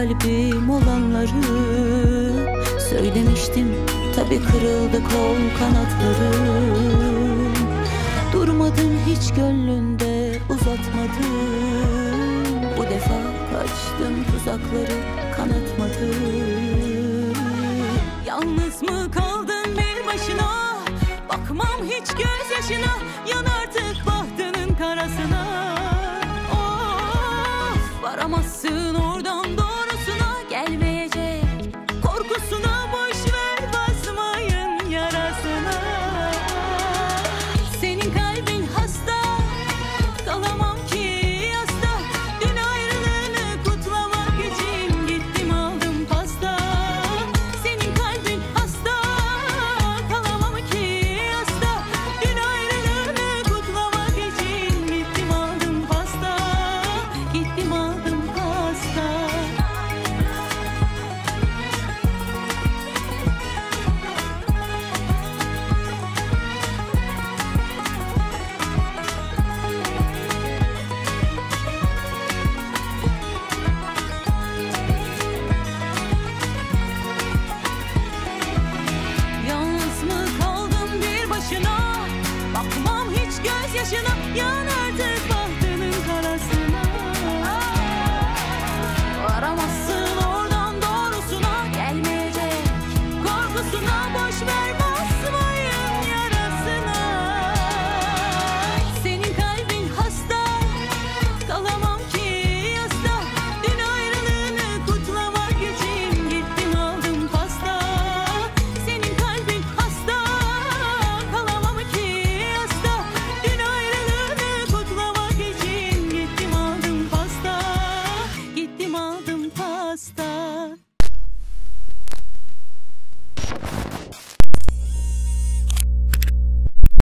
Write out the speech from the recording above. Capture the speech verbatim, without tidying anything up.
kalbim olanları. Söylemiştim tabi, kırıldı kol kanatlarım. Durmadın hiç gönlünde, uzatmadın. Bu defa kaçtım tuzakları, kanatmadım. Yalnız mı kaldın bir başına? Bakmam hiç gözyaşına, yan artık bahtının karasına. Of, varamazsın o